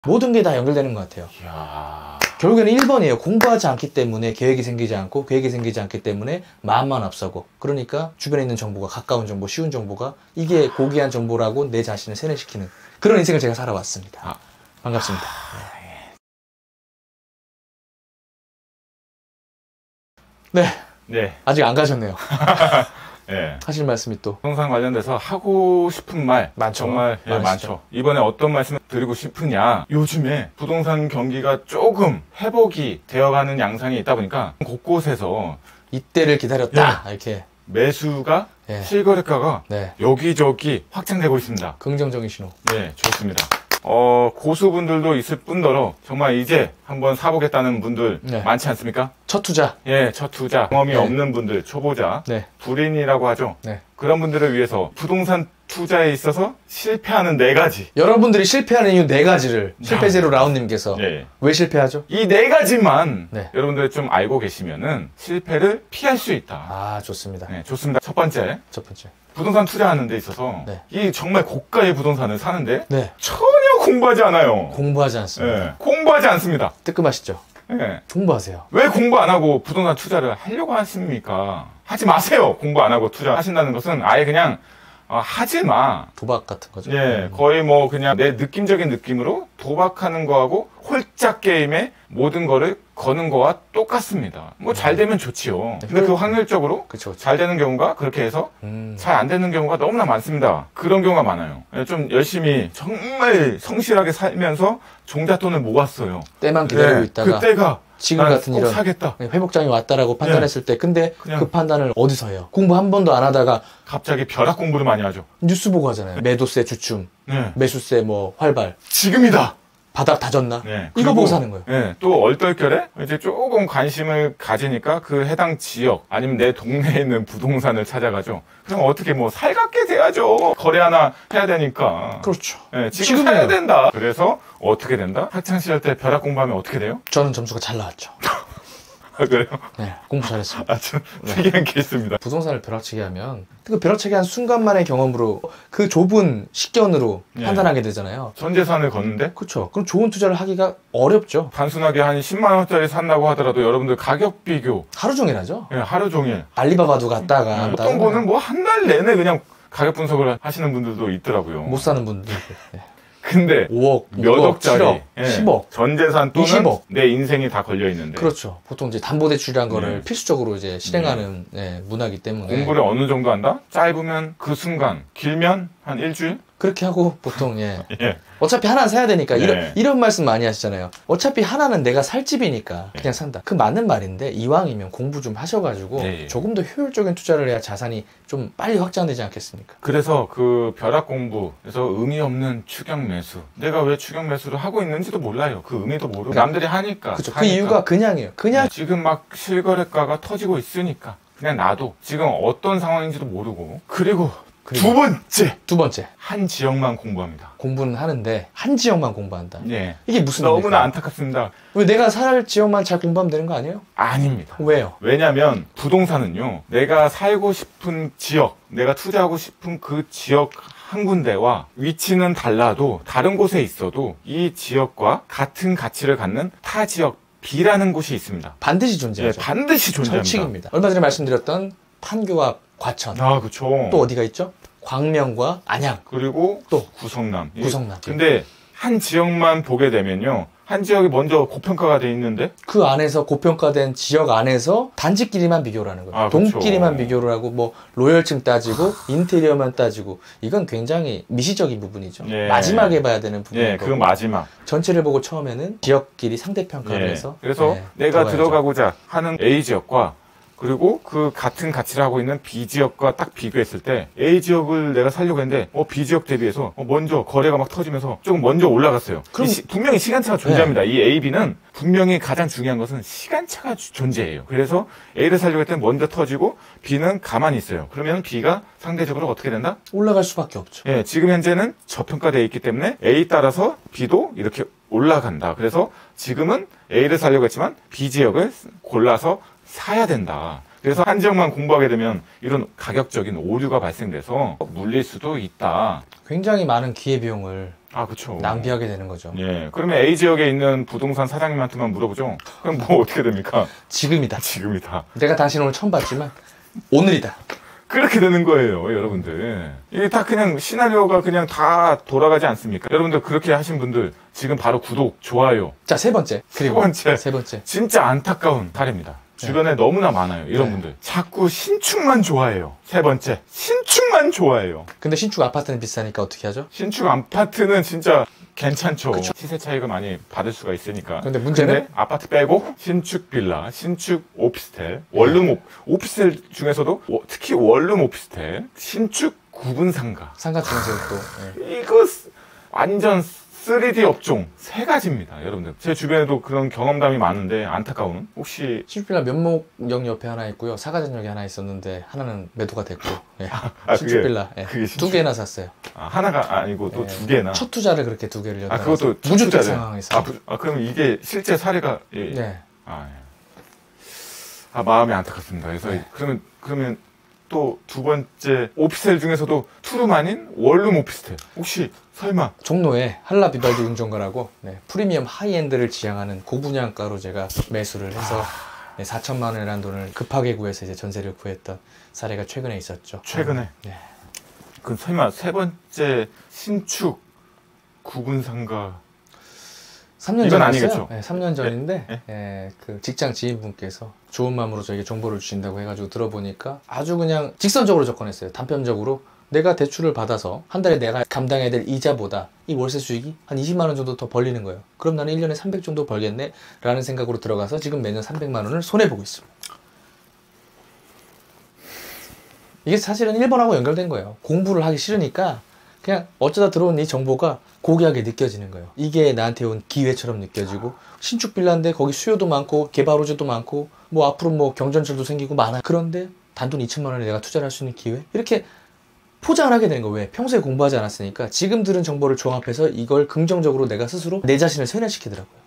모든 게 다 연결되는 것 같아요. 이야... 결국에는 1번이에요. 공부하지 않기 때문에 계획이 생기지 않고, 계획이 생기지 않기 때문에 마음만 앞서고, 그러니까 주변에 있는 정보가, 가까운 정보, 쉬운 정보가 이게 고귀한 정보라고 내 자신을 세뇌시키는 그런 인생을 제가 살아왔습니다. 반갑습니다. 네. 네. 아직 안 가셨네요. 네. 하실 말씀이 또 부동산 관련돼서 하고 싶은 말 많죠. 정말 많죠. 이번에 어떤 말씀을 드리고 싶으냐, 요즘에 부동산 경기가 조금 회복이 되어가는 양상이 있다 보니까 곳곳에서 이때를 기다렸다 이렇게 매수가 예. 실거래가가 네. 여기저기 확장되고 있습니다. 긍정적인 신호. 네, 좋습니다. 고수분들도 있을 뿐더러 정말 이제 한번 사보겠다는 분들 네. 많지 않습니까? 첫 투자. 예, 첫 투자 경험이 네. 없는 분들, 초보자, 네. 불인이라고 하죠. 네. 그런 분들을 위해서 부동산 투자에 있어서 실패하는 4가지. 여러분들이 실패하는 이유 4가지를 실패제로 라운님께서 네. 왜 실패하죠? 이 4가지만 네. 여러분들 좀 알고 계시면은 실패를 피할 수 있다. 아, 좋습니다. 네, 좋습니다. 첫 번째, 첫 번째. 부동산 투자하는 데 있어서 네. 이 정말 고가의 부동산을 사는데 네. 전혀 공부하지 않아요. 공부하지 않습니다. 네, 공부하지 않습니다. 뜨끔하시죠? 네. 공부하세요. 왜 공부 안 하고 부동산 투자를 하려고 하십니까? 하지 마세요. 공부 안 하고 투자하신다는 것은 아예 그냥 하지 마. 도박 같은 거죠. 예, 거의 뭐 그냥 내 느낌적인 느낌으로 도박하는 거하고 홀짝 게임에 모든 거를 거는 거와 똑같습니다. 뭐 잘 되면 좋지요. 근데 그 확률적으로 그쵸, 그쵸. 잘 되는 경우가 그렇게 해서 잘 안 되는 경우가 너무나 많습니다. 그런 경우가 많아요. 예, 좀 열심히 정말 성실하게 살면서 종잣돈을 모았어요. 때만 기다리고 예, 있다가 그때가 지금 같은 꼭 이런 사겠다. 회복장이 왔다라고 판단했을 때 근데 그냥 그 판단을 어디서 해요? 공부 한 번도 안 하다가 갑자기 벼락 공부를 많이 하죠. 뉴스 보고 하잖아요. 매도세 주춤, 네. 매수세 뭐 활발, 지금이다. 바닥 다졌나? 네. 이거 보고 사는 거예요. 네. 또 얼떨결에 이제 조금 관심을 가지니까 그 해당 지역 아니면 내 동네에 있는 부동산을 찾아가죠. 그럼 어떻게 뭐 살갑게 돼야죠. 거래 하나 해야 되니까. 그렇죠. 네, 지금 지금이에요. 사야 된다. 그래서 어떻게 된다? 학창시절 때 벼락 공부하면 어떻게 돼요? 저는 점수가 잘 나왔죠. 아, 그래요? 네, 공부 잘했습니다. 좀 특이한 케이스입니다. 부동산을 벼락치기 하면 그 벼락치기 한 순간만의 경험으로 그 좁은 식견으로 네. 판단하게 되잖아요. 전 재산을 걷는데 그렇죠. 그럼 좋은 투자를 하기가 어렵죠. 단순하게 한 10만 원짜리 산다고 하더라도 여러분들 가격 비교 하루 종일 하죠. 하루 종일 알리바바도 갔다가 어떤 분은 뭐 한 달 내내 그냥 가격 분석을 하시는 분들도 있더라고요. 못 사는 분들. 네. 근데 5억, 몇 6억, 억짜리 7억, 예, 10억. 전 재산 또는 20억. 내 인생이 다 걸려 있는데 그렇죠. 보통 이제 담보대출이란 거를 네. 필수적으로 이제 실행하는 문화이기 때문에 공부를 어느 정도 한다? 짧으면 그 순간, 길면 한 일주일? 그렇게 하고 보통 예. 어차피 하나는 사야 되니까 네. 이런 말씀 많이 하시잖아요. 어차피 하나는 내가 살 집이니까 그냥 산다. 그 맞는 말인데 이왕이면 공부 좀 하셔가지고 네. 조금 더 효율적인 투자를 해야 자산이 좀 빨리 확장되지 않겠습니까? 그래서 그 벼락 공부에서 의미 없는 추격 매수. 내가 왜 추격 매수를 하고 있는지도 몰라요. 그 의미도 모르고 남들이 하니까. 그렇죠. 그 하니까. 이유가 그냥이에요. 그냥 지금 막 실거래가가 터지고 있으니까 그냥 놔도 지금 어떤 상황인지도 모르고 그리고 두 번째 한 지역만 공부합니다. 공부는 하는데 한 지역만 공부한다. 예. 이게 무슨 너무나 의미일까요? 안타깝습니다. 왜 내가 살 지역만 잘 공부하면 되는 거 아니에요? 아닙니다. 왜요? 왜냐면 부동산은요, 내가 살고 싶은 지역, 내가 투자하고 싶은 그 지역 한 군데와 위치는 달라도 다른 곳에 있어도 이 지역과 같은 가치를 갖는 타 지역 B라는 곳이 있습니다. 반드시 예, 존재하죠. 반드시 존재합니다. 철칙입니다. 얼마 전에 말씀드렸던 판교와 과천. 아, 그쵸. 또 어디가 있죠? 광명과 안양. 그리고 또 구성남. 구성남. 근데 한 지역만 보게 되면요, 한 지역이 먼저 고평가가 돼 있는데 그 안에서 고평가된 지역 안에서 단지끼리만 비교를 하는 거예요. 아, 그렇죠. 동끼리만 비교를 하고 뭐 로열층 따지고 인테리어만 따지고 이건 굉장히 미시적인 부분이죠. 예. 마지막에 봐야 되는 부분이고 예, 그 마지막. 전체를 보고 처음에는 지역끼리 상대평가를 예. 해서 그래서 내가 들어가야죠. 들어가고자 하는 A 지역과 그리고 그 같은 가치를 하고 있는 B 지역과 딱 비교했을 때 A 지역을 내가 살려고 했는데 B 지역 대비해서 먼저 거래가 막 터지면서 조금 먼저 올라갔어요. 그럼- 분명히 시간차가 존재합니다. 이 A, B는 분명히 가장 중요한 것은 시간차가 존재해요. 그래서 A를 살려고 했을 때 먼저 터지고 B는 가만히 있어요. 그러면 B가 상대적으로 어떻게 된다? 올라갈 수밖에 없죠. 예, 지금 현재는 저평가되어 있기 때문에 A 따라서 B도 이렇게 올라간다. 그래서 지금은 A를 살려고 했지만 B 지역을 골라서 사야 된다. 그래서 한 지역만 공부하게 되면 이런 가격적인 오류가 발생돼서 물릴 수도 있다. 굉장히 많은 기회비용을 아, 그쵸. 낭비하게 되는 거죠. 예. 그러면 A 지역에 있는 부동산 사장님한테만 물어보죠. 그럼 뭐 어떻게 됩니까? 지금이다. 지금이다. 내가 당신 오늘 처음 봤지만 오늘이다. 그렇게 되는 거예요, 여러분들. 이게 다 그냥 시나리오가 그냥 다 돌아가지 않습니까? 여러분들 그렇게 하신 분들 지금 바로 구독, 좋아요. 자, 세 번째. 그리고 세 번째. 진짜 안타까운 사례입니다. 주변에 너무나 많아요. 이런 분들. 자꾸 신축만 좋아해요. 세 번째. 신축만 좋아해요. 근데 신축 아파트는 비싸니까 어떻게 하죠? 신축 아파트는 진짜 괜찮죠. 그쵸. 시세 차익을 많이 받을 수가 있으니까. 근데 문제는? 근데 아파트 빼고 신축 빌라, 신축 오피스텔, 원룸 오피스텔 중에서도 특히 원룸 오피스텔, 신축 구분 상가. 상가 중에서 또. 이거 완전 3D 업종 세 가지입니다, 여러분들. 제 주변에도 그런 경험담이 많은데 안타까운. 혹시 신축빌라 면목역 옆에 하나 있고요. 사가전역에 하나 있었는데 하나는 매도가 됐고. 예. 그게- 신축빌라 그게 신축- 두 개나 샀어요. 하나가 아니고 또 예. 두 개나. 첫 투자를 그렇게 두 개를 아, 그것도 첫 무주택 투자를. 상황에서. 그럼 이게 실제 사례가 예. 네. 예. 마음이 안타깝습니다. 그래서 네. 그러면 또 두 번째 오피스텔 중에서도 투룸 아닌 원룸 오피스텔. 혹시 설마 종로에 한라 비발디 운전가라고 프리미엄 하이엔드를 지향하는 고분양가로 제가 매수를 해서 4천만 원이라는 돈을 급하게 구해서 이제 전세를 구했던 사례가 최근에 있었죠. 최근에? 네. 그 설마 세 번째 신축 구분 상가 3년 이건 전이었어요. 아니겠죠? 네, 3년 전인데 예? 그 직장 지인분께서 좋은 마음으로 저에게 정보를 주신다고 해가지고 들어보니까 아주 그냥 직선적으로 접근했어요. 단편적으로 내가 대출을 받아서 한 달에 내가 감당해야 될 이자보다 이 월세 수익이 한 20만 원 정도 더 벌리는 거예요. 그럼 나는 1년에 300 정도 벌겠네 라는 생각으로 들어가서 지금 매년 300만 원을 손해보고 있습니다. 이게 사실은 1번하고 연결된 거예요. 공부를 하기 싫으니까 그냥 어쩌다 들어온 이 정보가 고귀하게 느껴지는 거예요. 이게 나한테 온 기회처럼 느껴지고 신축 빌라인데 거기 수요도 많고 개발 호재도 많고 뭐 앞으로 뭐 경전철도 생기고 많아요. 그런데 단돈 2천만 원에 내가 투자를 할 수 있는 기회? 이렇게 포장을 하게 되는 거예요. 왜? 평소에 공부하지 않았으니까 지금 들은 정보를 종합해서 이걸 긍정적으로 내가 스스로 내 자신을 세뇌시키더라고요.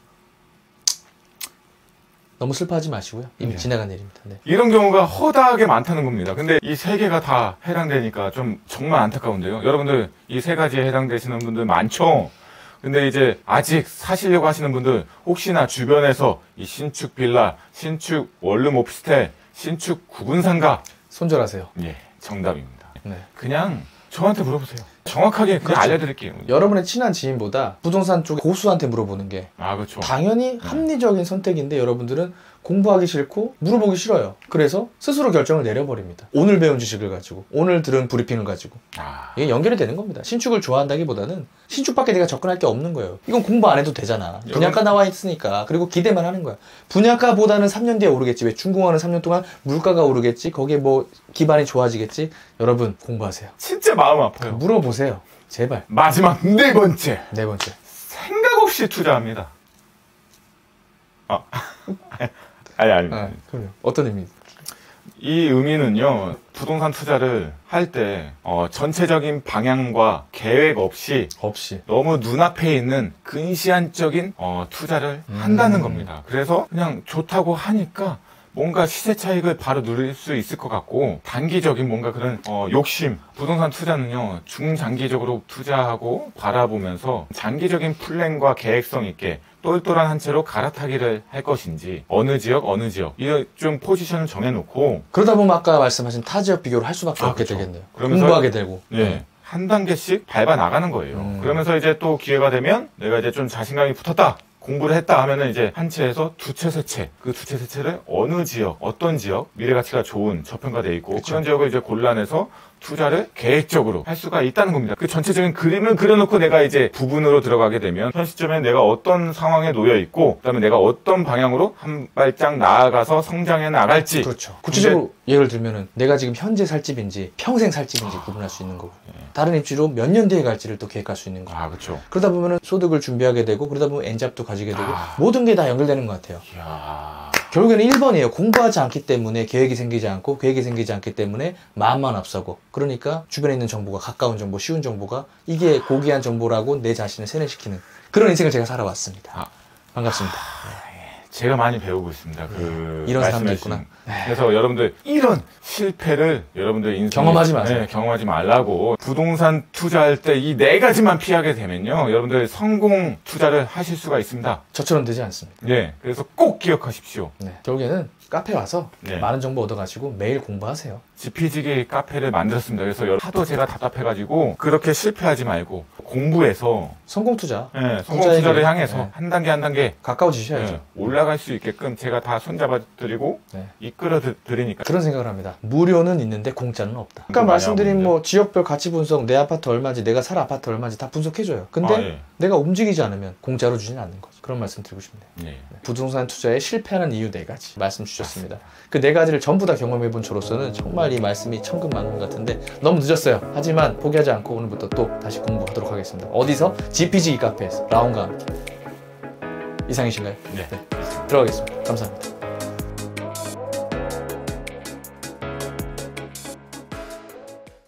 너무 슬퍼하지 마시고요. 이미 네. 지나간 일입니다. 네. 이런 경우가 허다하게 많다는 겁니다. 근데 이 세 개가 다 해당되니까 좀 정말 안타까운데요. 여러분들 이 세 가지에 해당되시는 분들 많죠? 근데 이제 아직 사시려고 하시는 분들 혹시나 주변에서 이 신축 빌라, 신축 원룸 오피스텔, 신축 구분 상가 손절하세요. 예, 정답입니다. 네. 그냥 저한테 물어보세요. 정확하게 그냥 그렇죠. 알려드릴게요. 여러분의 친한 지인보다 부동산 쪽 고수한테 물어보는 게 그렇죠. 당연히 합리적인 선택인데 여러분들은 공부하기 싫고 물어보기 싫어요. 그래서 스스로 결정을 내려버립니다. 오늘 배운 지식을 가지고 오늘 들은 브리핑을 가지고 이게 연결이 되는 겁니다. 신축을 좋아한다기보다는 신축밖에 내가 접근할 게 없는 거예요. 이건 공부 안 해도 되잖아. 분양가 나와 있으니까. 그리고 기대만 하는 거야. 분양가보다는 3년 뒤에 오르겠지. 왜 중공하는 3년 동안 물가가 오르겠지. 거기에 뭐 기반이 좋아지겠지. 여러분 공부하세요. 진짜 마음 아파요. 물어보세요. 제발. 마지막 네 번째. 네 번째. 생각 없이 투자합니다. 아닙니다. 그럼요. 어떤 의미입니까? 이 의미는요, 부동산 투자를 할 때, 전체적인 방향과 계획 없이 너무 눈앞에 있는 근시안적인, 투자를 한다는 겁니다. 그래서 그냥 좋다고 하니까 뭔가 시세 차익을 바로 누릴 수 있을 것 같고, 단기적인 뭔가 그런, 욕심. 부동산 투자는요, 중장기적으로 투자하고 바라보면서 장기적인 플랜과 계획성 있게 똘똘한 한 채로 갈아타기를 할 것인지 어느 지역 이런 좀 포지션을 정해놓고 그러다 보면 아까 말씀하신 타 지역 비교를 할 수밖에 없게 그렇죠. 되겠네요. 그러면서 공부하게 되고. 네. 한 단계씩 밟아 나가는 거예요. 그러면서 이제 또 기회가 되면 내가 이제 좀 자신감이 붙었다. 공부를 했다 하면은 이제 한 채에서 두 채, 세 채. 그 두 채, 세 채를 어느 지역, 어떤 지역, 미래 가치가 좋은 저평가돼 있고 그쵸. 그런 지역을 이제 골라내서 투자를 계획적으로 할 수가 있다는 겁니다. 그 전체적인 그림을 그려놓고 내가 이제 부분으로 들어가게 되면 현 시점에 내가 어떤 상황에 놓여 있고 그다음에 내가 어떤 방향으로 한 발짝 나아가서 성장해 나갈지. 그렇죠. 구체적으로 예를 들면은 내가 지금 현재 살 집인지 평생 살 집인지 구분할 수 있는 거고 다른 입지로 몇 년 뒤에 갈지를 또 계획할 수 있는 거고. 그렇죠. 그러다 보면은 소득을 준비하게 되고 그러다 보면 엔잡도 가지게 되고 모든 게 다 연결되는 것 같아요. 이야. 결국에는 1번이에요. 공부하지 않기 때문에 계획이 생기지 않고 계획이 생기지 않기 때문에 마음만 앞서고 그러니까 주변에 있는 정보가 가까운 정보, 쉬운 정보가 이게 고귀한 정보라고 내 자신을 세뇌시키는 그런 인생을 제가 살아왔습니다. 반갑습니다. 제가 많이 배우고 있습니다. 그 이런 사람도 말씀해주신. 있구나. 그래서 여러분들 이런 실패를 여러분들 인생에 경험하지 마세요. 네, 경험하지 말라고. 부동산 투자할 때 이 네 가지만 피하게 되면요, 여러분들 성공 투자를 하실 수가 있습니다. 저처럼 되지 않습니다. 네, 그래서 꼭 기억하십시오. 네. 결국에는 카페 와서 네. 많은 정보 얻어가지고 매일 공부하세요. 지피지기 카페를 만들었습니다. 그래서 하도 제가 답답해가지고 그렇게 실패하지 말고 공부해서 성공 투자. 네, 성공 투자를 향해서 네. 한 단계 한 단계 가까워지셔야죠. 네, 올라갈 수 있게끔 제가 다 손잡아 드리고 네. 이끌어 드리니까. 그런 생각을 합니다. 무료는 있는데 공짜는 없다. 아까 많이 말씀드린 하고 뭐 지역별 가치 분석, 내 아파트 얼마인지, 내가 살 아파트 얼마인지 다 분석해줘요. 근데 아, 예. 내가 움직이지 않으면 공짜로 주진 않는 거죠. 그런 말씀 드리고 싶네요. 예. 부동산 투자에 실패하는 이유 4가지 말씀 주셨습니다. 그 4가지를 전부 다 경험해본 저로서는 정말 이 말씀이 천근만근 같은데 너무 늦었어요. 하지만 포기하지 않고 오늘부터 또 다시 공부하도록 하겠습니다. 어디서? GPG 카페에서 라온과 함께. 이상이신가요? 네. 들어가겠습니다. 감사합니다.